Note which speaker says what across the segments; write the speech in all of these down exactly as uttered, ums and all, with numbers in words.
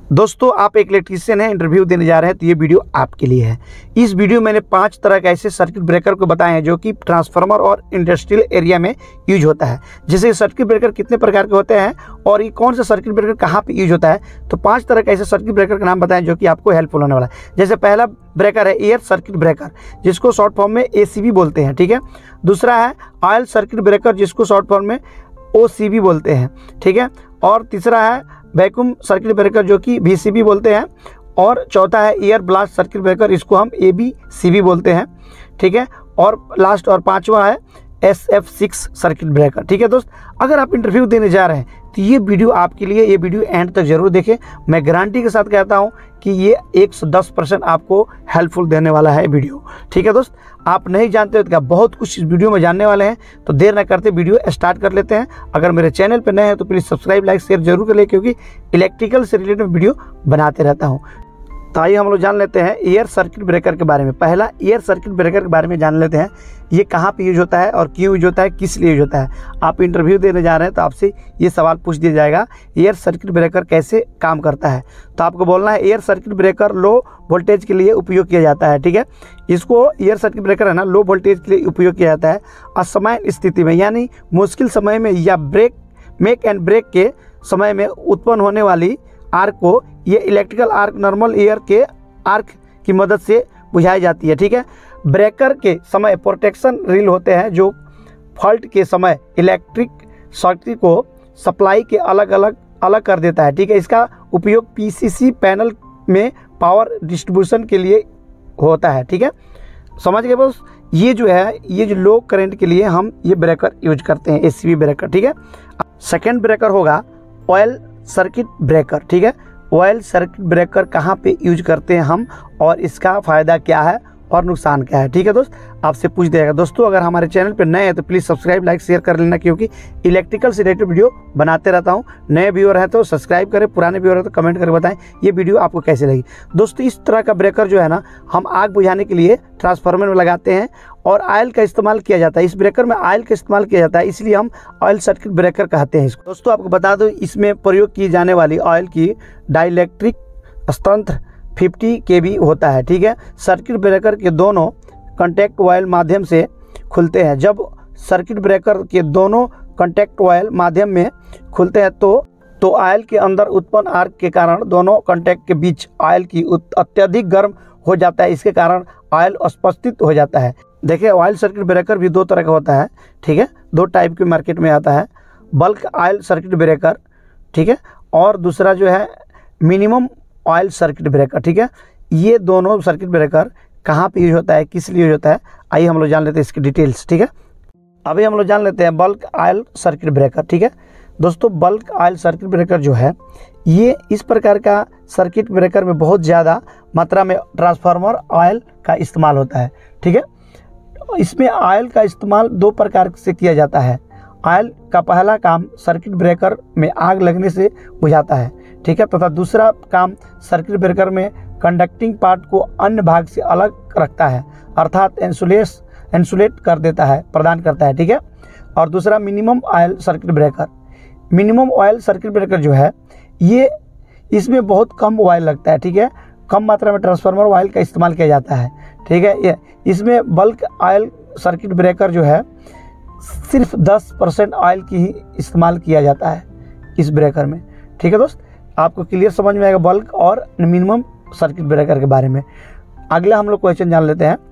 Speaker 1: दोस्तों, आप एक इलेक्ट्रीशियन हैं, इंटरव्यू देने जा रहे हैं, तो ये वीडियो आपके लिए है। इस वीडियो में मैंने पांच तरह के ऐसे सर्किट ब्रेकर को बताए हैं जो कि ट्रांसफार्मर और इंडस्ट्रियल एरिया में यूज होता है। जैसे सर्किट ब्रेकर कितने प्रकार के होते हैं और ये कौन सा सर्किट ब्रेकर कहाँ पे यूज होता है, तो पांच तरह के ऐसे सर्किट ब्रेकर का नाम बताएं जो कि आपको हेल्पफुल होने वाला है। जैसे पहला ब्रेकर है एयर सर्किट ब्रेकर, जिसको शॉर्ट फॉर्म में ए सी बी बोलते हैं, ठीक है। दूसरा है ऑयल सर्किट ब्रेकर, जिसको शॉर्ट फॉर्म में ओ सी बी बोलते हैं, ठीक है। और तीसरा है वैक्यूम सर्किट ब्रेकर, जो कि वी सी बी बोलते हैं। और चौथा है एयर ब्लास्ट सर्किट ब्रेकर, इसको हम ए बी सी बी बोलते हैं, ठीक है। और लास्ट और पांचवा है S F six circuit breaker, ठीक है। दोस्त, अगर आप इंटरव्यू देने जा रहे हैं तो ये वीडियो आपके लिए, ये वीडियो एंड तक जरूर देखें। मैं गारंटी के साथ कहता हूँ कि ये एक सौ दस परसेंट आपको हेल्पफुल देने वाला है वीडियो, ठीक है। दोस्त, आप नहीं जानते हो तो क्या बहुत कुछ इस वीडियो में जानने वाले हैं, तो देर न करते वीडियो स्टार्ट कर लेते हैं। अगर मेरे चैनल पर नए हैं तो प्लीज़ सब्सक्राइब, लाइक, शेयर जरूर कर ले, क्योंकि इलेक्ट्रिकल से रिलेटेड वीडियो बनाते रहता हूँ। तो आइए हम लोग जान लेते हैं एयर सर्किट ब्रेकर के बारे में। पहला एयर सर्किट ब्रेकर के बारे में जान लेते हैं। ये कहाँ पे यूज होता है और क्यों यूज होता है, किस लिए यूज होता है। आप इंटरव्यू देने जा रहे हैं तो आपसे ये सवाल पूछ दिया जाएगा, एयर सर्किट ब्रेकर कैसे काम करता है। तो आपको बोलना है air circuit breaker low voltage के लिए उपयोग किया जाता है, ठीक है। इसको एयर सर्किट ब्रेकर है ना, लो वोल्टेज के लिए उपयोग किया जाता है असामान्य स्थिति में, यानी मुश्किल समय में या ब्रेक मेक एंड ब्रेक के समय में उत्पन्न होने वाली आर्क को ये इलेक्ट्रिकल आर्क नॉर्मल एयर के आर्क की मदद से बुझाई जाती है, ठीक है। ब्रेकर के समय प्रोटेक्शन रील होते हैं जो फॉल्ट के समय इलेक्ट्रिक सर्किट को सप्लाई के अलग अलग अलग कर देता है, ठीक है। इसका उपयोग पी सी सी पैनल में पावर डिस्ट्रीब्यूशन के लिए होता है, ठीक है। समझ गए बस। ये जो है, ये जो लो करंट के लिए हम ये ब्रेकर यूज करते हैं, ए सी बी ब्रेकर, ठीक है। सेकेंड ब्रेकर होगा ऑयल सर्किट ब्रेकर, ठीक है। ऑयल सर्किट ब्रेकर कहाँ पे यूज करते हैं हम और इसका फ़ायदा क्या है और नुकसान क्या है, ठीक है। दोस्त, आपसे पूछ देगा। दोस्तों, अगर हमारे चैनल पे नए हैं तो प्लीज़ सब्सक्राइब, लाइक, शेयर कर लेना, क्योंकि इलेक्ट्रिकल से रिलेटेड वीडियो बनाते रहता हूँ। नए व्यूअर हैं तो सब्सक्राइब करें, पुराने व्यूअर हैं तो कमेंट करके बताएं ये वीडियो आपको कैसे लगी। दोस्तों, इस तरह का ब्रेकर जो है ना, हम आग बुझाने के लिए ट्रांसफार्मर में लगाते हैं और ऑयल का इस्तेमाल किया जाता है। इस ब्रेकर में ऑयल का इस्तेमाल किया जाता है, इसलिए हम ऑयल सर्किट ब्रेकर कहते हैं इसको। दोस्तों, आपको बता दो, इसमें प्रयोग की जाने वाली ऑयल की डाइलेक्ट्रिक तंत्र फिफ्टी के वी होता है, ठीक है। सर्किट ब्रेकर के दोनों कॉन्टैक्ट ऑयल माध्यम से खुलते हैं। जब सर्किट ब्रेकर के दोनों कॉन्टैक्ट ऑयल माध्यम में खुलते हैं तो तो ऑयल के अंदर उत्पन्न आर्क के कारण दोनों कॉन्टैक्ट के बीच ऑयल की अत्यधिक गर्म हो जाता है। इसके कारण ऑयल अस्पष्टित हो जाता है। देखिए, ऑयल सर्किट ब्रेकर भी दो तरह का होता है, ठीक है। दो टाइप के मार्केट में आता है, बल्क ऑयल सर्किट ब्रेकर, ठीक है, और दूसरा जो है मिनिमम ऑयल सर्किट ब्रेकर, ठीक है। ये दोनों सर्किट ब्रेकर कहाँ पे यूज होता है, किस लिए यूज होता है, आइए हम लोग जान लेते हैं इसकी डिटेल्स, ठीक है। अभी हम लोग जान लेते हैं बल्क ऑयल सर्किट ब्रेकर, ठीक है। दोस्तों, बल्क ऑयल सर्किट ब्रेकर जो है, ये इस प्रकार का सर्किट ब्रेकर में बहुत ज़्यादा मात्रा में ट्रांसफार्मर ऑयल का इस्तेमाल होता है, ठीक है। इसमें ऑयल का इस्तेमाल दो प्रकार से किया जाता है। ऑयल का पहला काम सर्किट ब्रेकर में आग लगने से बुझाता है, ठीक है, तथा दूसरा काम सर्किट ब्रेकर में कंडक्टिंग पार्ट को अन्य भाग से अलग रखता है, अर्थात इंसुलेस इंसुलेट कर देता है, प्रदान करता है, ठीक है। और दूसरा minimum oil circuit breaker. Minimum oil circuit breaker जो है, ये इसमें बहुत कम ऑयल लगता है, ठीक है। कम मात्रा में ट्रांसफार्मर ऑयल का इस्तेमाल किया जाता है, ठीक है। ये इसमें बल्क ऑयल सर्किट ब्रेकर जो है, सिर्फ दस परसेंट ऑयल की ही इस्तेमाल किया जाता है इस ब्रेकर में, ठीक है। दोस्त, आपको क्लियर समझ में आएगा बल्क और मिनिमम सर्किट ब्रेकर के बारे में। अगला हम लोग क्वेश्चन जान लेते हैं।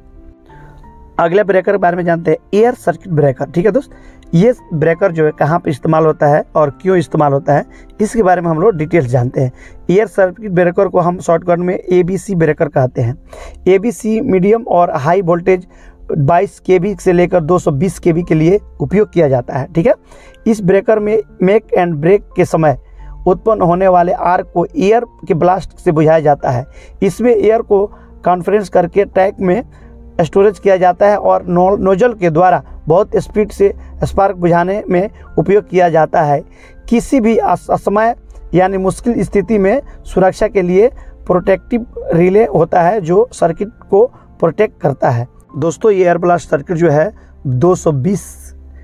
Speaker 1: अगले ब्रेकर के बारे में जानते हैं एयर सर्किट ब्रेकर, ठीक है। दोस्त, ये ब्रेकर जो है कहाँ पे इस्तेमाल होता है और क्यों इस्तेमाल होता है, इसके बारे में हम लोग डिटेल्स जानते हैं। एयर सर्किट ब्रेकर को हम शॉर्टकट में ए बी सी ब्रेकर कहते हैं। ए बी सी मीडियम और हाई वोल्टेज बाईस के वी से लेकर दो सौ बीस के वी के लिए उपयोग किया जाता है, ठीक है। इस ब्रेकर में मेक एंड ब्रेक के समय उत्पन्न होने वाले आर्क को एयर के ब्लास्ट से बुझाया जाता है। इसमें एयर को कॉन्फ्रेंस करके टैंक में स्टोरेज किया जाता है और नो, नोजल के द्वारा बहुत स्पीड से स्पार्क बुझाने में उपयोग किया जाता है। किसी भी असमय यानी मुश्किल स्थिति में सुरक्षा के लिए प्रोटेक्टिव रिले होता है जो सर्किट को प्रोटेक्ट करता है। दोस्तों, ये एयर ब्लास्ट सर्किट जो है दो सौ बीस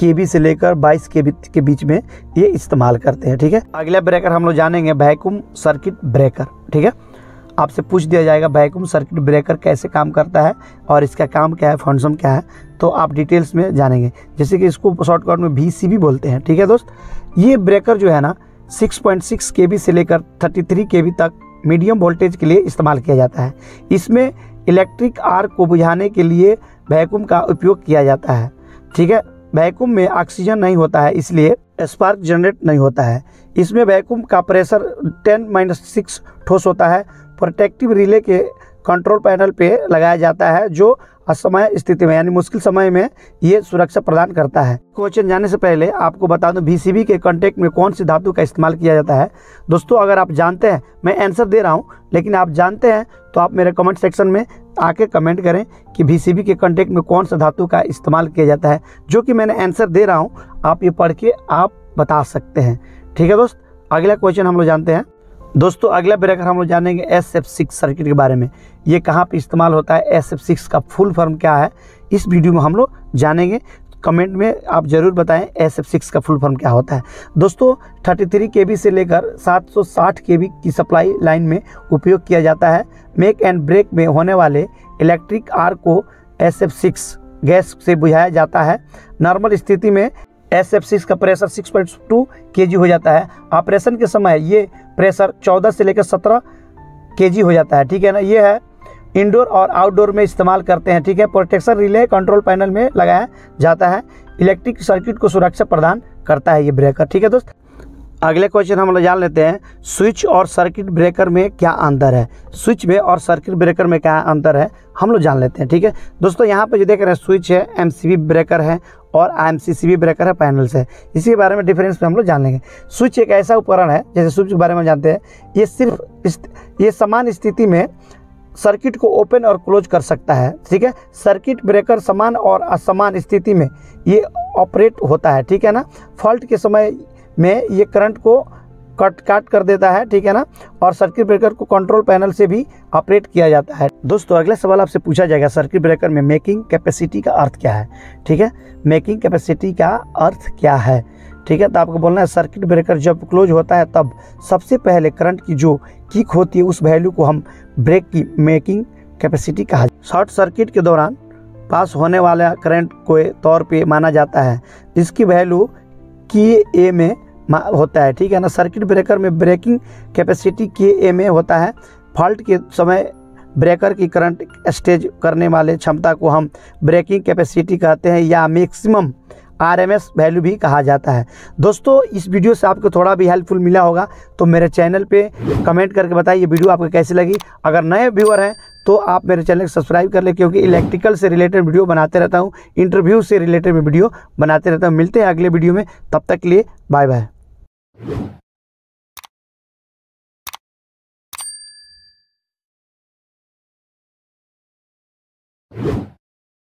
Speaker 1: केवी से लेकर बाईस केवी के बीच में ये इस्तेमाल करते हैं। ठीक है, अगला ब्रेकर हम लोग जानेंगे वैक्यूम सर्किट ब्रेकर। ठीक है, आपसे पूछ दिया जाएगा वैक्यूम सर्किट ब्रेकर कैसे काम करता है और इसका काम क्या है, फंक्शन क्या है, तो आप डिटेल्स में जानेंगे। जैसे कि इसको शॉर्टकट में वी सी बी बोलते हैं। ठीक है दोस्त, ये ब्रेकर जो है ना सिक्स पॉइंट सिक्स केवी से लेकर थर्टी थ्री केवी तक मीडियम वोल्टेज के लिए इस्तेमाल किया जाता है। इसमें इलेक्ट्रिक आर्क को बुझाने के लिए वैक्यूम का उपयोग किया जाता है। ठीक है, वैक्यूम में ऑक्सीजन नहीं होता है, इसलिए स्पार्क जनरेट नहीं होता है। इसमें वैक्यूम का प्रेशर टेन माइनस सिक्स ठोस होता है। प्रोटेक्टिव रिले के कंट्रोल पैनल पे लगाया जाता है जो असमय स्थिति में यानी मुश्किल समय में ये सुरक्षा प्रदान करता है। क्वेश्चन जाने से पहले आपको बता दूं वी सी बी के कॉन्टेक्ट में कौन सी धातु का इस्तेमाल किया जाता है। दोस्तों अगर आप जानते हैं, मैं आंसर दे रहा हूं, लेकिन आप जानते हैं तो आप मेरे कमेंट सेक्शन में आके कमेंट करें कि वी सी बी के कॉन्टेक्ट में कौन सा धातु का इस्तेमाल किया जाता है। जो कि मैंने आंसर दे रहा हूँ, आप ये पढ़ के आप बता सकते हैं। ठीक है दोस्त, अगला क्वेश्चन हम लोग जानते हैं। दोस्तों अगला ब्रेकर हम लोग जानेंगे एस एफ सिक्स सर्किट के बारे में। ये कहाँ पे इस्तेमाल होता है, एस एफ सिक्स का फुल फॉर्म क्या है, इस वीडियो में हम लोग जानेंगे। कमेंट में आप ज़रूर बताएं एस एफ सिक्स का फुल फॉर्म क्या होता है। दोस्तों थर्टी थ्री केवी से लेकर सात सौ साठ केवी की सप्लाई लाइन में उपयोग किया जाता है। मेक एंड ब्रेक में होने वाले इलेक्ट्रिक आर्क को एस एफ सिक्स गैस से बुझाया जाता है। नॉर्मल स्थिति में एस एफ सिक्स का pressure six point two KG हो जाता है। ऑपरेशन के समय ये प्रेशर चौदह से लेकर सत्रह केजी हो जाता है। ठीक है ना, ये है इंडोर और आउटडोर में इस्तेमाल करते हैं। ठीक है, प्रोटेक्शन रिले कंट्रोल पैनल में लगाया जाता है। इलेक्ट्रिक सर्किट को सुरक्षा प्रदान करता है ये ब्रेकर। ठीक है दोस्त, अगले क्वेश्चन हम लोग जान लेते हैं स्विच और सर्किट ब्रेकर में क्या अंतर है। स्विच में और सर्किट ब्रेकर में क्या अंतर है हम लोग जान लेते हैं। ठीक है दोस्तों, यहाँ पे जो देख रहे हैं स्विच है, एम सी बी ब्रेकर है और M C C B breaker है, पैनल्स है। इसी के बारे में डिफरेंस में हम लोग जान लेंगे। स्विच एक ऐसा उपकरण है, जैसे स्विच के बारे में जानते हैं, ये सिर्फ इस, ये समान स्थिति में सर्किट को ओपन और क्लोज कर सकता है। ठीक है, सर्किट ब्रेकर समान और असमान स्थिति में ये ऑपरेट होता है। ठीक है ना, फॉल्ट के समय में ये करंट को कट काट कर देता है। ठीक है ना, और सर्किट ब्रेकर को कंट्रोल पैनल से भी ऑपरेट किया जाता है। दोस्तों अगला सवाल आपसे पूछा जाएगा सर्किट ब्रेकर में मेकिंग कैपेसिटी का अर्थ क्या है। ठीक है, मेकिंग कैपेसिटी का अर्थ क्या है। ठीक है, तो आपको बोलना है सर्किट ब्रेकर जब क्लोज होता है तब सबसे पहले करंट की जो किक होती है उस वैल्यू को हम ब्रेक की मेकिंग कैपेसिटी कहा। शॉर्ट सर्किट के दौरान पास होने वाला करंट को तौर पे माना जाता है, इसकी वैल्यू की ए में होता है। ठीक है ना, सर्किट ब्रेकर में ब्रेकिंग कैपेसिटी के ए में होता है। फॉल्ट के समय ब्रेकर की करंट स्टेज करने वाले क्षमता को हम ब्रेकिंग कैपेसिटी कहते हैं या maximum R M S value भी कहा जाता है। दोस्तों इस वीडियो से आपको थोड़ा भी हेल्पफुल मिला होगा तो मेरे चैनल पे कमेंट करके बताइए वीडियो आपको कैसी लगी। अगर नए व्यूअर हैं तो आप मेरे चैनल को सब्सक्राइब कर ले, क्योंकि इलेक्ट्रिकल से रिलेटेड वीडियो बनाते रहता हूँ, इंटरव्यू से रिलेटेड वीडियो बनाते रहता हूँ। मिलते हैं अगले वीडियो में, तब तक के लिए बाय बाय।